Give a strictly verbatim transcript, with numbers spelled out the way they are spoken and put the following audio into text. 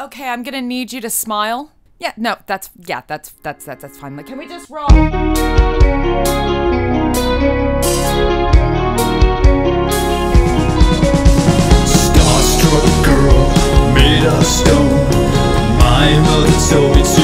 Okay, I'm gonna need you to smile. Yeah, no, that's, yeah, that's, that's, that's, that's fine. Like, can we just roll? Starstruck girl made of stone. My mother told me to